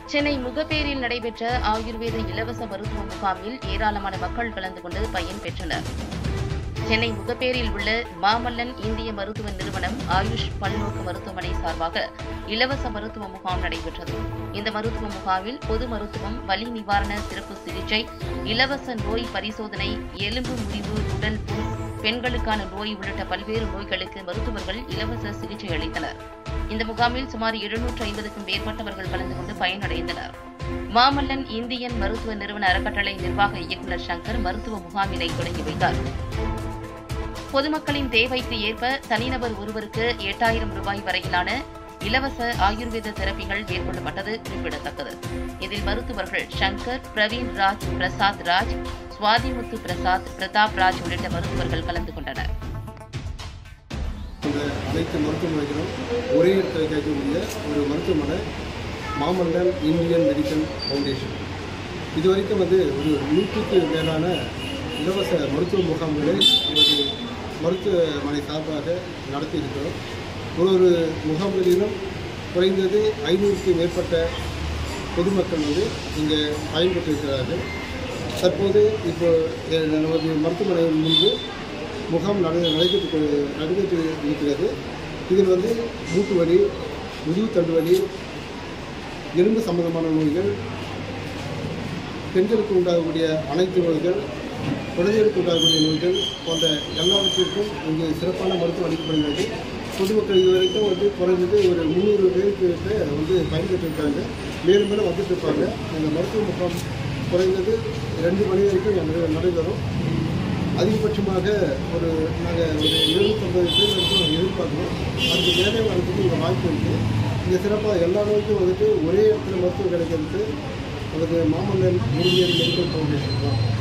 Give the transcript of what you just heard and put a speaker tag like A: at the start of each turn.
A: சென்னை முகப்பேரில் நடைபெற்ற ஆயுர்வேத இலவச மருத்துவ முகாமில் ஏராளமான மக்கள் கலந்து கொண்டு பயன் பெற்றனர். சென்னை முகப்பேரில் உள்ள மாமல்லன் இந்திய மருத்துவ நிறுவனம் ஆயுஷ் பல்நோக்கு மருத்துவமனை சார்பாக இலவச மருத்துவ முகாம் நடைபெற்றது. இந்த மருத்துவ முகாமில் பொது மருத்துவம், வலி நிவாரண சிறப்பு சிகிச்சை, இலவச நோய் பரிசோதனை, எலும்பு முறிவு, உடல் புண், பெண்களுக்கான நோய் உள்ளிட்ட பல்வேறு நோய்களுக்கு மருத்துவர்கள் இலவச சிகிச்சை அளித்தனர். இந்த முகாமில் சுமார் 750க்கும் மேற்பட்டவர்கள் கலந்து கொண்டு பயனடைந்தனர். மாமல்லன் இந்தியன் மருத்துவ நிறுவன அறக்கட்டளை நிர்வாக இயக்குநர் சங்கர் மருத்துவ முகாமினை தொடங்கி வைத்தார். பொதுமக்களின் தேவைக்கு ஏற்ப தனிநபர் ஒருவருக்கு 8000 ரூபாய் வரையிலான இலவச ஆயுர்வேத தெரப்பிகள் மேற்கொள்ளப்பட்டது குறிப்பிடத்தக்கது. இதில் மருத்துவர்கள் சங்கர், பிரவீன் ராஜ், பிரசாத் ராஜ், சுவாதிமுத்து பிரசாத், பிரதாப் ராஜ் உள்ளிட்ட மருத்துவர்கள் கலந்து கொண்டனர்.
B: அனைத்து மருத்துவமனைகளும் ஒரே இடத்தில் கேட்கக்கூடிய ஒரு மருத்துவமனை மாமல்லன் இந்தியன் மெடிக்கல் ஃபவுண்டேஷன். இதுவரைக்கும் ஒரு 100க்கு மேலான இலவச மருத்துவ முகாம்களை மருத்துவமனை சார்பாக நடத்தியிருக்கிறோம். ஒரு முகாம்களிலும் குறைந்தது 500க்கு மேற்பட்ட பொதுமக்கள் இங்கே பயன்பெற்றிருக்கிறார்கள். தற்போது இப்போ நமது மருத்துவமனையின் முன்பு முகாம் நடைபெற்று இருக்கிறது. இதில் மூட்டு வலி, முதுகு தண்டு வலி, எலும்பு சம்பந்தமான நோய்கள், பெண்களுக்கு உண்டாகக்கூடிய அனைத்து நோய்கள், குழந்தைகளுக்கு உண்டாகக்கூடிய நோய்கள் போன்ற எல்லாவற்றிற்கும் இங்கே சிறப்பான மருத்துவம் அளிக்கப்படுகிறது. பொதுமக்கள் இதுவரைக்கும் குறைஞ்சது ஒரு 300 பேருக்கு பயன்பெற்றிருக்காங்க. மேலும் மேலும் வந்துட்டு இருப்பாங்க. இந்த மருத்துவ முகாம் குறைந்தது 2 மணி வரைக்கும் நடைபெறும். அதிகபட்சமாக நாங்கள் ஒரு 750 பேர் வரைக்கும் எதிர்பார்க்குறோம். அதுக்கு மேலே வரதுக்கு இங்கே வாய்ப்பு இருக்குது. இங்கே சிறப்பாக எல்லா நோய்க்கும் ஒரே இடத்துல மருத்துவம் கிடைக்கிறது மாமல்லன் இந்தியன் மெடிக்கல் ஃபவுண்டேஷன் தான்.